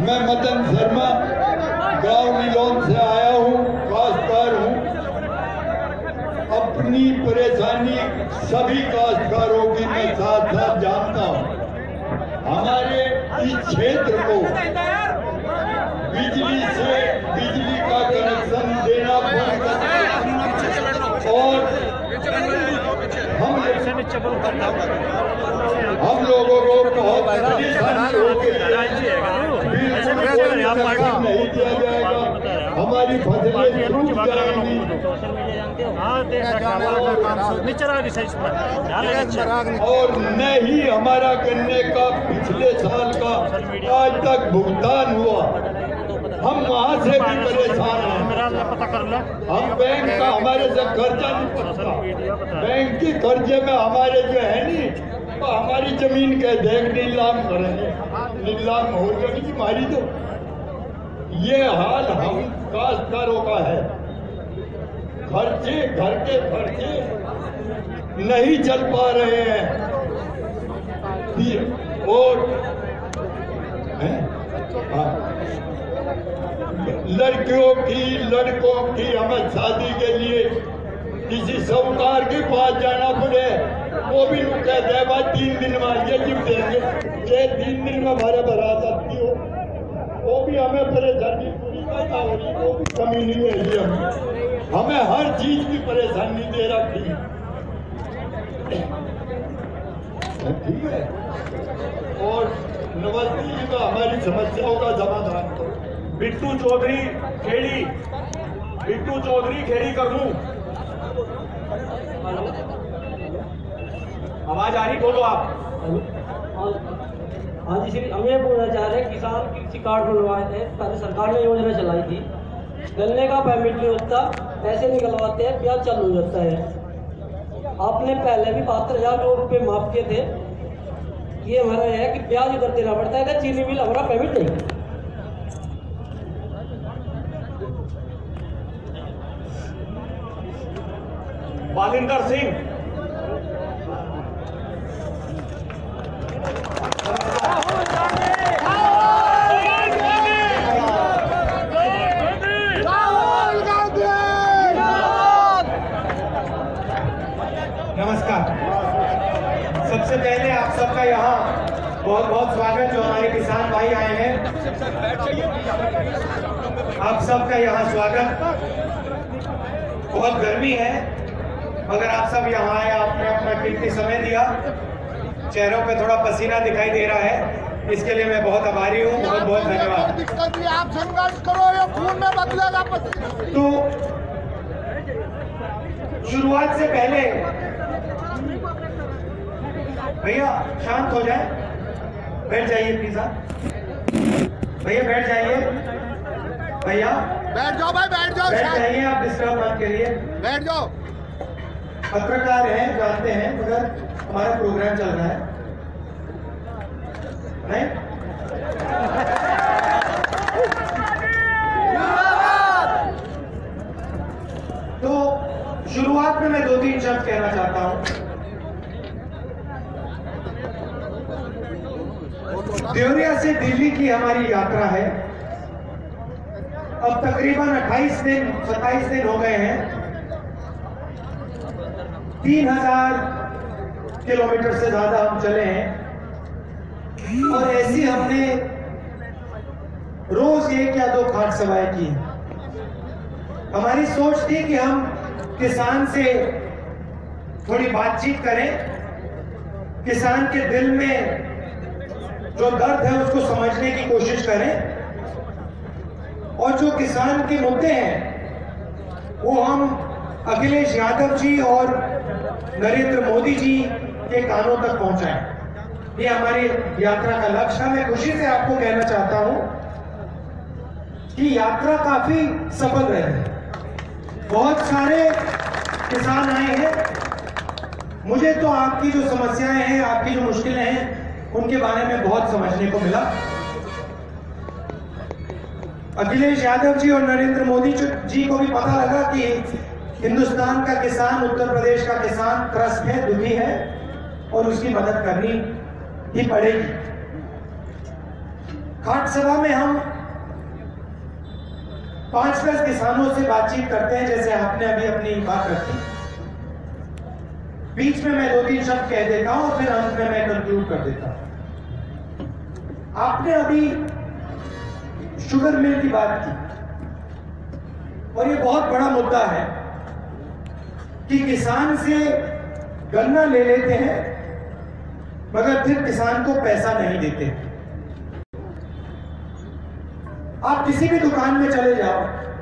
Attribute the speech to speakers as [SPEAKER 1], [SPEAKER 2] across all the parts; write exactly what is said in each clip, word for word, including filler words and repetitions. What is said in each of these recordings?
[SPEAKER 1] मैं मदन शर्मा गांव नीलोन से आया हूँ, काश्तकार हूँ। अपनी परेशानी सभी काश्तकारों की मैं साथ साथ जानता हूँ। हमारे इस क्षेत्र को बिजली से बिजली का कनेक्शन देना बंद कर और हम हम लोगों को बहुत परेशानी हो गई नहीं दिया जाएगा, हमारी फसलें डूब जाएंगी। और न ही हमारा गन्ने का पिछले साल का आज तक भुगतान हुआ। हम वहाँ से भी परेशान हैं। हम बैंक का हमारे से कर्जा नहीं पड़ता, बैंक के कर्जे में हमारे जो है नी तो हमारी जमीन के देख नीलाम करेंगे, नीलाम हो जाएगी हमारी। तो ये हाल हम काश्तकारों का है। खर्चे घर के खर्चे नहीं चल पा रहे हैं और लड़कियों की लड़कों की हमें शादी के लिए किसी साहूकार के पास जाना पड़े, वो भी कह दे भाई तीन दिन में ये जीव देंगे, ये तीन दिन में भरे भरा सकती हो, वो भी हमें परेशानी पूरी करना हो रही, वो भी कमी नहीं है। हमें हमें हर चीज की परेशानी दे रखी, ठीक है। और नवस्ती जी का हमारी समस्याओं का समाधान करो।
[SPEAKER 2] बिट्टू चौधरी खेड़ी, बिट्टू चौधरी खेड़ी कर दूं। आवाज आ रही, बोलो आप।
[SPEAKER 3] हाँ जी श्री, हम ये बोलना चाह रहे हैं किसान कृषि कार्ड बनवाए थे, पहले सरकार ने योजना चलाई थी, गन्ने का परमिट नहीं होता, पैसे निकलवाते हैं, ब्याज चालू हो जाता है। आपने पहले भी बहत्तर हजार करोड़ रुपये माफ किए थे। ये हमारा है कि ब्याज उधर देना पड़ता है, चीनी मिल हमारा परमिट नहीं।
[SPEAKER 2] बालिंदर सिंह,
[SPEAKER 4] नमस्कार। सबसे पहले आप सबका यहाँ बहुत बहुत स्वागत, जो हमारे किसान भाई आए हैं, आप सबका यहाँ स्वागत। बहुत गर्मी है मगर आप सब यहाँ आए, आपने अपना कीमती समय दिया, चेहरों पे थोड़ा पसीना दिखाई दे रहा है, इसके लिए मैं बहुत आभारी हूँ। बहुत बहुत धन्यवाद।
[SPEAKER 5] आप संघर्ष करो, ये खून में बदलेगा।
[SPEAKER 4] तो शुरुआत से पहले भैया शांत हो जाए, बैठ जाइए प्लीज। भैया बैठ जाइए, भैया
[SPEAKER 5] बैठ जाओ भाई, बैठ जाओ,
[SPEAKER 4] बैठ जाइए, आप डिस्टर्ब मत करिए,
[SPEAKER 5] बैठ जाओ।
[SPEAKER 4] पत्रकार हैं, जानते हैं, मगर हमारा प्रोग्राम चल रहा है नहीं। तो शुरुआत में मैं दो तीन शब्द कहना चाहता हूं। देवरिया से दिल्ली की हमारी यात्रा है। अब तकरीबन अट्ठाईस दिन सत्ताईस दिन हो गए हैं। तीन हजार किलोमीटर से ज्यादा हम चले हैं और ऐसी हमने रोज एक या दो खाट सभाएं की। हमारी सोच थी कि हम किसान से थोड़ी बातचीत करें, किसान के दिल में जो दर्द है उसको समझने की कोशिश करें और जो किसान के मुद्दे हैं वो हम अखिलेश यादव जी और नरेंद्र मोदी जी के कानों तक पहुंचाएं। ये हमारी यात्रा का लक्ष्य है। मैं खुशी से आपको कहना चाहता हूं कि यात्रा काफी सफल रही। बहुत सारे किसान आए हैं। मुझे तो आपकी जो समस्याएं हैं, आपकी जो मुश्किलें हैं, उनके बारे में बहुत समझने को मिला। अखिलेश यादव जी और नरेंद्र मोदी जी को भी पता लगा कि हिंदुस्तान का किसान, उत्तर प्रदेश का किसान त्रस्त है, दुखी है और उसकी मदद करनी ही पड़ेगी। खाट सभा में हम पांच दस किसानों से बातचीत करते हैं, जैसे आपने अभी अपनी बात रखी। बीच में मैं दो तीन शब्द कह देता हूं और फिर अंत में मैं कंक्लूड कर देता हूं। आपने अभी शुगर मिल की बात की और ये बहुत बड़ा मुद्दा है कि किसान से गन्ना ले लेते हैं मगर फिर किसान को पैसा नहीं देते। आप किसी भी दुकान में चले जाओ,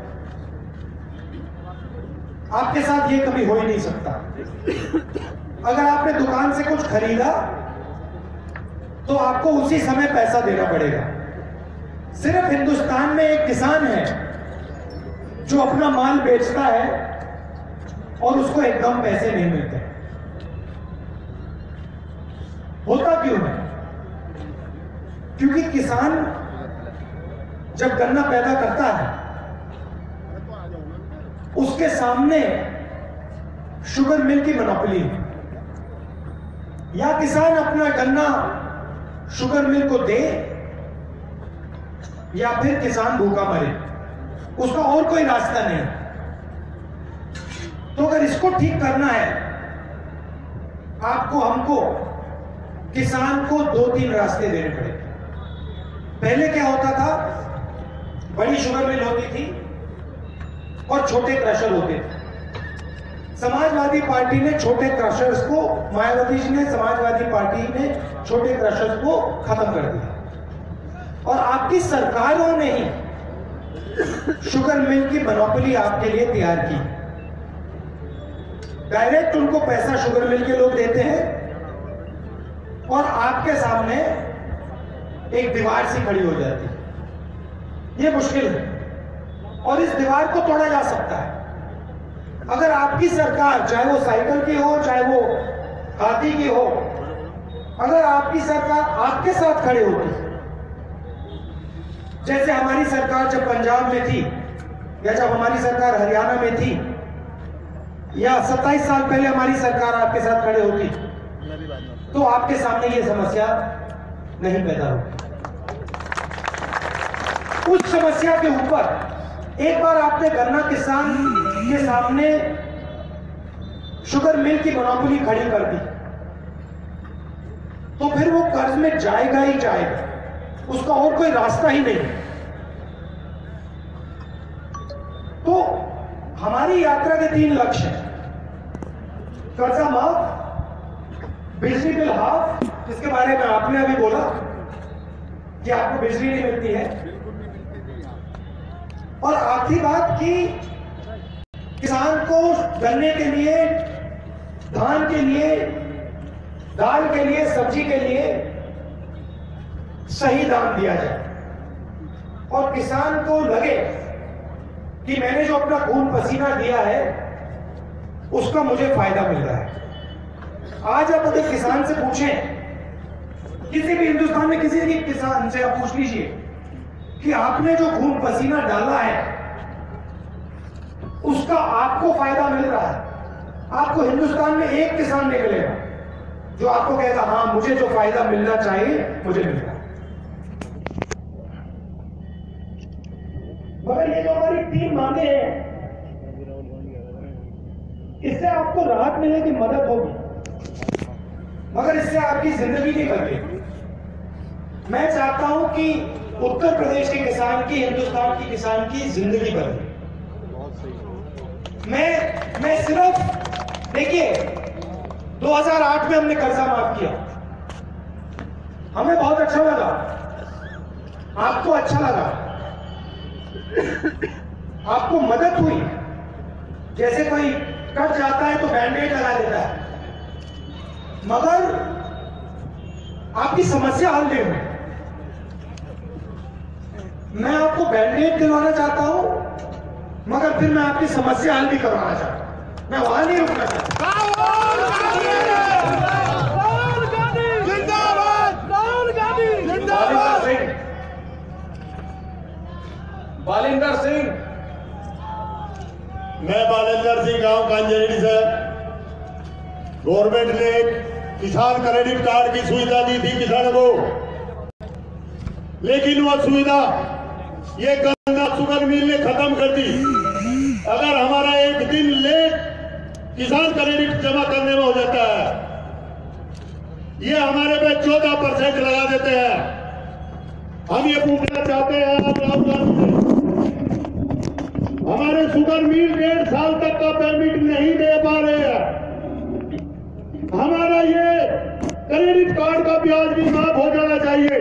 [SPEAKER 4] आपके साथ ये कभी हो ही नहीं सकता। अगर आपने दुकान से कुछ खरीदा तो आपको उसी समय पैसा देना पड़ेगा। सिर्फ हिंदुस्तान में एक किसान है जो अपना माल बेचता है और उसको एकदम पैसे नहीं मिलते। होता क्यों है? क्योंकि किसान जब गन्ना पैदा करता है उसके सामने शुगर मिल की मोनोपोली है। या किसान अपना गन्ना शुगर मिल को दे या फिर किसान भूखा मरे, उसका और कोई रास्ता नहीं। तो अगर इसको ठीक करना है, आपको हमको किसान को दो तीन रास्ते देने पड़ेंगे। पहले क्या होता था, बड़ी शुगर मिल होती थी और छोटे क्रशर होते थे। समाजवादी पार्टी ने छोटे क्रशर्स को, मायावती जी ने, समाजवादी पार्टी ने छोटे क्रशर्स को खत्म कर दिया और आपकी सरकारों ने ही शुगर मिल की मोनोपोली आपके लिए तैयार की। डायरेक्ट उनको पैसा शुगर मिल के लोग देते हैं और आपके सामने एक दीवार सी खड़ी हो जाती है। ये मुश्किल है और इस दीवार को तोड़ा जा सकता है अगर आपकी सरकार, चाहे वो साइकिल की हो चाहे वो हाथी की हो, अगर आपकी सरकार आपके साथ खड़े होती। जैसे हमारी सरकार जब पंजाब में थी या जब हमारी सरकार हरियाणा में थी या सत्ताईस साल पहले हमारी सरकार आपके साथ खड़े होती तो आपके सामने ये समस्या नहीं पैदा होती। उस समस्या के ऊपर एक बार आपने गन्ना किसान के सामने शुगर मिल की मोनोपोली खड़ी कर दी तो फिर वो कर्ज में जाएगा ही जाएगा, उसका और कोई रास्ता ही नहीं। तो हमारी यात्रा के तीन लक्ष्य हैं, कर्जा माफ, बिजली बिल हाफ, जिसके बारे में आपने अभी बोला कि आपको बिजली नहीं मिलती है, और आखिरी बात कि किसान को गन्ने के लिए, धान के लिए, दाल के लिए, सब्जी के लिए सही दाम दिया जाए और किसान को लगे कि मैंने जो अपना खून पसीना दिया है उसका मुझे फायदा मिल रहा है। आज आप अगर किसान से पूछें, किसी भी हिंदुस्तान में किसी भी किसान से आप पूछ लीजिए कि आपने जो खून पसीना डाला है उसका आपको फायदा मिल रहा है, आपको हिंदुस्तान में एक किसान निकलेगा जो आपको कहेगा हाँ मुझे जो फायदा मिलना चाहिए मुझे मिल रहा है। मगर ये जो हमारी तीन मांगे हैं इससे आपको राहत मिलने की मदद होगी मगर इससे आपकी जिंदगी नहीं बदलेगी। मैं चाहता हूं कि उत्तर प्रदेश के किसान की, हिंदुस्तान की किसान की जिंदगी बदले। मैं मैं सिर्फ देखिए दो हज़ार आठ में हमने कर्जा माफ किया, हमें बहुत अच्छा लगा, आपको अच्छा लगा, आपको मदद हुई। जैसे कोई कट जाता है तो बैंडेज लगा देता है, मगर आपकी समस्या हल नहीं हुई। मैं आपको बैंडेज दिलवाना चाहता हूं मगर फिर मैं आपकी समस्या हल भी करवाना चाहता हूं, मैं वहां नहीं रुकना चाहता।
[SPEAKER 5] राहुल गांधी जिंदाबाद, राहुल गांधी जिंदाबाद।
[SPEAKER 2] बालिंदर सिंह,
[SPEAKER 1] मैं बालिंदर सिंह गांव कांजरेडी से। गवर्नमेंट ने किसान क्रेडिट कार्ड की सुविधा दी थी किसानों को। लेकिन वो सुविधा ये गंदा शुगर मिल ने खत्म कर दी। अगर हमारा एक दिन लेट किसान क्रेडिट जमा करने में हो जाता है, ये हमारे पे चौदह परसेंट लगा देते हैं। हम ये पूछना चाहते हैं आप राहुल गांधी से, हमारे शुगर मिल डेढ़ साल तक का पेमेंट नहीं दे पा रहे हैं। हमारा ये क्रेडिट कार्ड का ब्याज भी माफ हो जाना चाहिए।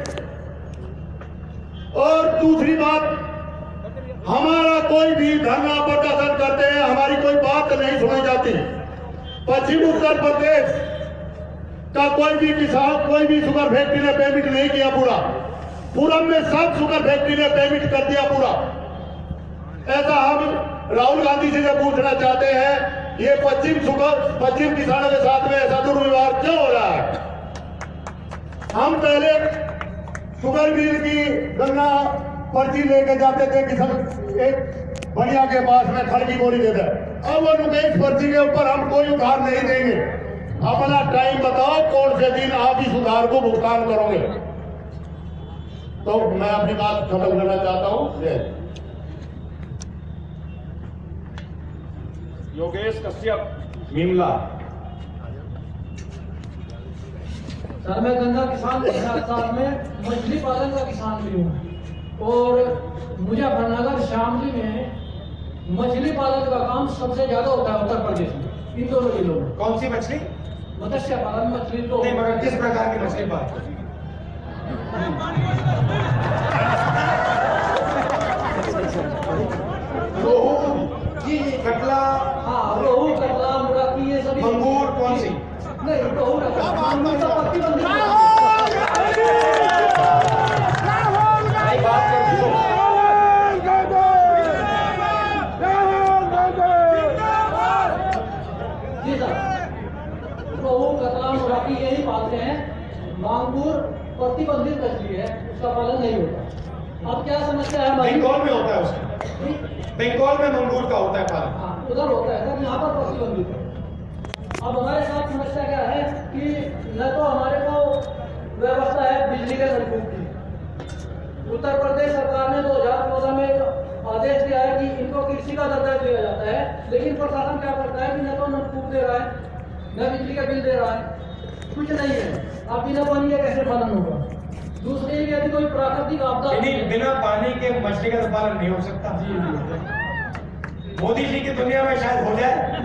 [SPEAKER 1] और दूसरी बात, हमारा कोई भी धरना प्रदर्शन करते हैं, हमारी कोई बात नहीं सुनी जाती। पश्चिम उत्तर प्रदेश का कोई भी किसान, कोई भी शुगर फैक्ट्री ने पेमेंट नहीं किया पूरा। पूरब में सब शुगर फैक्ट्री ने पेमेंट कर दिया पूरा। ऐसा हम राहुल गांधी से जब पूछना चाहते हैं, ये पश्चिम शुगर पश्चिम किसानों के साथ में ऐसा दुर्व्यवहार क्यों हो रहा है? हम पहले शुगर मिल की गन्ना पर्ची लेके जाते थे, किसान एक बढ़िया के पास में खड़ की बोरी देता है। अब वो नुकेश पर्ची के ऊपर हम कोई उधार नहीं देंगे। अपना टाइम बताओ, कौन से दिन आप इस उधार को भुगतान करोगे? तो मैं अपनी बात खत्म करना चाहता हूँ। जय
[SPEAKER 2] योगेश कश्यप मीमला।
[SPEAKER 3] सर, मैं गन्ना किसान के साथ साथ में मछली पालन का किसान भी हूँ और मुजफ्फरनगर शामली में मछली पालन का काम सबसे ज्यादा होता है उत्तर प्रदेश में, इन दोनों जिलों में।
[SPEAKER 4] कौन सी मछली?
[SPEAKER 3] मत्स्य पालन मछली तो
[SPEAKER 4] नहीं, मगर किस प्रकार की मछली पालन? रोहू, जी, कतला,
[SPEAKER 3] हाँ, रोहू, कतला, मुराकी, ये सभी।
[SPEAKER 4] मंगूर कौन सी?
[SPEAKER 3] नहीं, रोहू मंगूर तो प्रतिबंधित। जी सर, रोहू, कतला, मुराकी यही पालते हैं। मांगूर प्रतिबंधित मछली है, उसका पालन नहीं होता। अब क्या समस्या है?
[SPEAKER 4] बंगाल में होता है उसका, बंगाल में मंगूर का होता है पालन।
[SPEAKER 3] हाँ, उधर होता है सर, यहाँ पर प्रतिबंधित है। अब हमारे साथ समस्या क्या है कि न तो हमारे को व्यवस्था है बिजली के नलकूप की। उत्तर प्रदेश सरकार ने दो हजार चौदह में आदेश दिया है कि इनको कृषि का दर्जा दिया जाता है, लेकिन प्रशासन क्या करता है कि न तो नलकूप दे रहा है, न बिजली का बिल दे रहा है, कुछ नहीं है। अब बिना पानी के कैसे पालन होगा? दूसरी, यदि कोई प्राकृतिक आपदा,
[SPEAKER 4] बिना पानी के मछली का पालन नहीं हो सकता।
[SPEAKER 3] जी
[SPEAKER 4] मोदी जी की दुनिया में शायद हो जाए,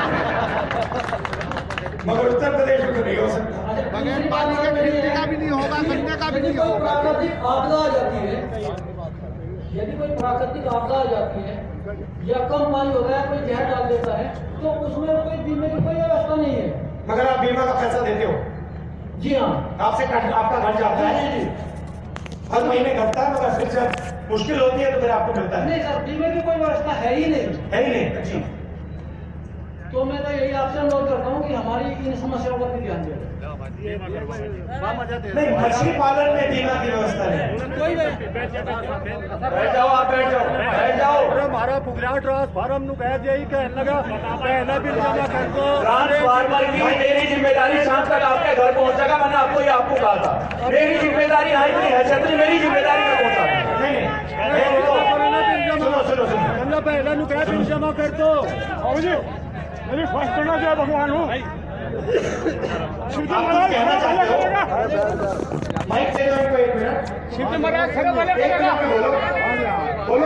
[SPEAKER 4] मगर उत्तर प्रदेश में तो नहीं हो सकता।
[SPEAKER 3] बगैर पानी के बिजली का भी नहीं होगा, गन्ने का भी नहीं होगा। प्राकृतिक आपदा आ जाती है, यदि कोई प्राकृतिक आपदा आ जाती है या कम पानी होता है, कोई जहर डाल देता है, तो उसमें कोई बीमे की कोई व्यवस्था नहीं है।
[SPEAKER 4] मगर आप बीमा का पैसा देते हो?
[SPEAKER 3] जी हाँ,
[SPEAKER 4] आपसे आपका घर जाता है,
[SPEAKER 3] जी
[SPEAKER 4] हर महीने घटता है, मगर फिर जब मुश्किल होती है तो फिर आपको मिलता है?
[SPEAKER 3] नहीं सर, बीमे की कोई व्यवस्था है ही नहीं,
[SPEAKER 4] है ही नहीं जी।
[SPEAKER 3] तो मैं तो यही आपसे अनुरोध करता हूँ कि हमारी इन समस्याओं पर भी ध्यान दें।
[SPEAKER 4] नहीं, मछली पालन में बीमा की व्यवस्था नहीं।
[SPEAKER 3] कोई
[SPEAKER 2] बैठ जाओ, आप बैठ जाओ, बैठ जाओ।
[SPEAKER 6] हमारा पुगरा ट्रांसफार्म नु कह दिया ही कहने लगा पहला बिल जमा कर दो।
[SPEAKER 2] ट्रांसफार्मर की मेरी जिम्मेदारी शाम तक आपके घर पहुंचेगा। मैंने आपको ये आपको कहा था, मेरी जिम्मेदारी यहाँ इतनी है, छतरी मेरी जिम्मेदारी में पहुंचा।
[SPEAKER 4] नहीं नहीं, सुनो सुनो सुनो,
[SPEAKER 6] पहला नु कह बिल जमा कर दो। मेरी फर्स्ट ना जय भगवान हूँ।
[SPEAKER 4] आप कहना चाहते हो? माइक से इनको एक मिनट,
[SPEAKER 6] शिव महाराज खड़े वाले
[SPEAKER 4] एक मिनट बोलो बोलो।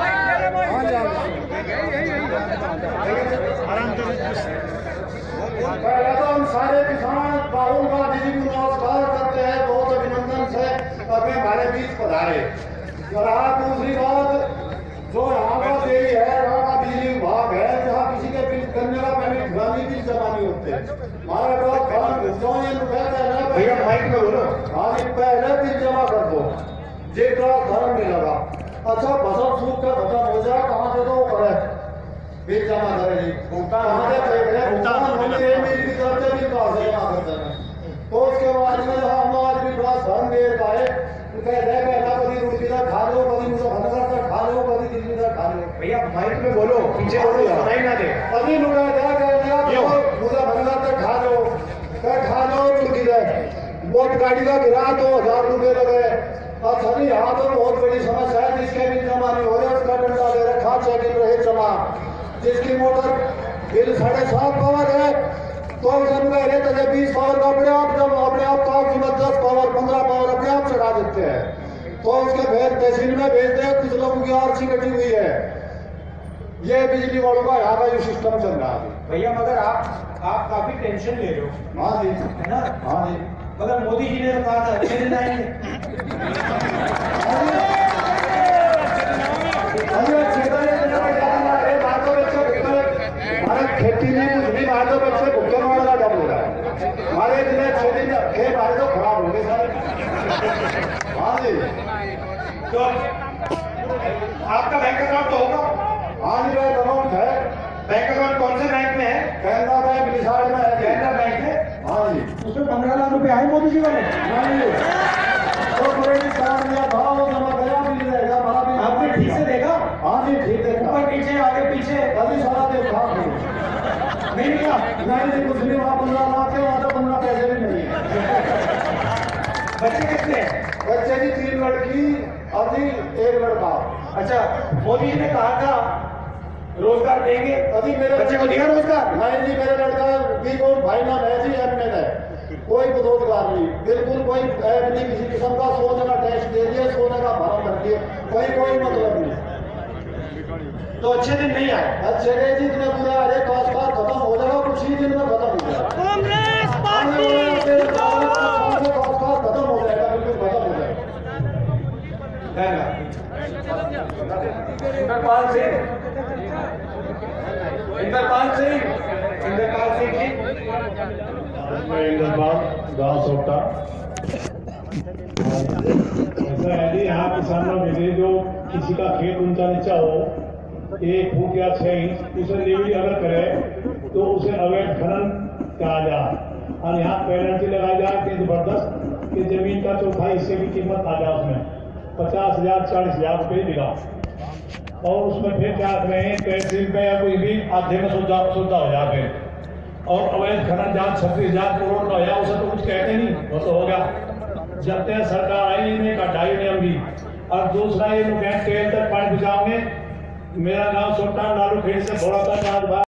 [SPEAKER 1] पहले तो हम सारे किसान राहुल गांधी जी को नमस्कार करते हैं, बहुत अभिनंदन से अपने हमारे बीच पधारे। और दूसरी बात, जो यहाँ का देवी है, यहाँ का बिजली विभाग है, जहाँ किसी के बिल करने का पेमेंट ग्रामी बिल जमा नहीं होते। हमारे पास खान घुसवाई भैया माइक में बोलो, हाँ पहले बिल जमा कर दो, जे धर्म नहीं लगा। अच्छा, फसल सूख का खत्म हो जाए, कहाँ से तो करे बिल जमा करे जी, भुगतान हमारे भुगतान हमें बिल भी करते बिल कहाँ से जमा करते हैं। तो उसके बाद में हम आज भी थोड़ा धर्म दे पाए, कभी रुड़की का खा लो, कभी मुजफ्फरनगर का खा लो, कभी दिल्ली का खा लो।
[SPEAKER 4] भैया माइक में बोलो, पीछे बोलो, सुनाई ना दे।
[SPEAKER 1] कभी मुजफ्फरनगर का खा लो, क्या खा लो, रुड़की का वोट गाड़ी का गिरा तो हजार रुपए लगे। अच्छा नहीं, यहाँ तो बहुत बड़ी समस्या है, जिसके भी जमा नहीं हो रहे उसका डंडा दे रहे, खाद चेकिंग रहे चला, जिसकी मोटर बिल साढ़े सात पावर है तो उसे कह रहे थे बीस पावर का अपने आप, जब अपने आप का कीमत दस पावर पंद्रह पावर अपने आप चढ़ा देते हैं तो उसके फिर तहसील में भेज दे, कुछ लोगों की आरसी कटी हुई है। ये बिजली वालों का यहाँ का जो सिस्टम चल रहा है
[SPEAKER 4] भैया, मगर आप आप काफी टेंशन ले रहे हो।
[SPEAKER 1] हाँ जी,
[SPEAKER 4] है ना?
[SPEAKER 1] हाँ जी,
[SPEAKER 4] मगर मोदी जी ने तो कहा था अच्छे दिन आएंगे।
[SPEAKER 1] हमारे खेती में कुछ भी बाहर तो बच्चे भुगतान वाला का डर हो रहा है, हमारे जिले छह दिन खेत बाहर तो खराब हो गए सारे। हाँ जी,
[SPEAKER 4] तो आपका बैंक अकाउंट तो होगा?
[SPEAKER 1] हाँ जी, बैंक अकाउंट है।
[SPEAKER 4] बैंक अकाउंट कौन से बैंक में है?
[SPEAKER 1] कैनरा बैंक निशान में है।
[SPEAKER 4] कैनरा बैंक है?
[SPEAKER 1] हाँ जी,
[SPEAKER 4] उसमें पंद्रह लाख रुपए आए मोदी जी वाले?
[SPEAKER 1] हाँ जी, तो क्रेडिट कार्ड दिया था, वो जमा गया भी रहेगा, भरा भी।
[SPEAKER 4] आपने ठीक से देखा?
[SPEAKER 1] हाँ जी, ठीक देखा,
[SPEAKER 4] ऊपर नीचे आगे पीछे
[SPEAKER 1] अभी सारा देखा
[SPEAKER 4] नहीं निकला?
[SPEAKER 1] नहीं जी, कुछ नहीं, वहाँ पंद्रह लाख के वहाँ तो पंद्रह पैसे भी नहीं है।
[SPEAKER 4] बच्चे कितने हैं?
[SPEAKER 1] बच्चे की तीन लड़की अभी एक लड़का।
[SPEAKER 4] अच्छा, मोदी जी ने कहा था रोजगार देंगे,
[SPEAKER 1] अभी मेरे
[SPEAKER 4] बच्चे को दिया रोजगार?
[SPEAKER 1] नहीं जी, मेरे लड़का बी कॉम फाइनल है जी, एम में है, कोई रोजगार नहीं, बिल्कुल कोई ऐप नहीं, किसी किस्म का सोने का टेस्ट दे दिए, सोने का फॉर्म भर दिए, कोई कोई मतलब नहीं।
[SPEAKER 4] तो अच्छे दिन नहीं आए?
[SPEAKER 1] अच्छे गए जी, इतने बुरे आ रहे, काश काश खत्म हो जाएगा, कुछ ही दिन में खत्म हो जाएगा।
[SPEAKER 5] कांग्रेस पार्टी
[SPEAKER 1] खत्म हो जाएगा, बिल्कुल खत्म हो जाएगा।
[SPEAKER 2] इंद्रपाल सिंह, इंद्रपाल सिंह, इंद्रपाल सिंह जी,
[SPEAKER 6] इंद्रपाल गाँव सोपटा। ऐसा है जी, यहाँ किसानों के लिए जो किसी का खेत ऊंचा नीचा हो एक फुट या छह इंच, उसे लेवली अगर करे तो उसे अवैध खनन कहा जाए, और यहाँ पेनल्टी लगाई जाए कि जबरदस्त कि जमीन का चौथाई हिस्से की कीमत आ जाए, उसमें पचास हजार चालीस हजार रुपये बिका, और उसमें फिर क्या कर रहे हैं तहसील में या कोई भी आधे में सुविधा सुविधा हो जाए फिर, और अवैध खनन जहाँ छत्तीस हजार करोड़ का हो जाए उसे तो कुछ कहते नहीं, वो तो हो गया। जब तक सरकार आई इन्हें कटाई नियम भी, और दूसरा ये लोग तेल तक पानी पहुँचाओगे। मेरा गांव सोटा लालू खेड़ी से थोड़ा सा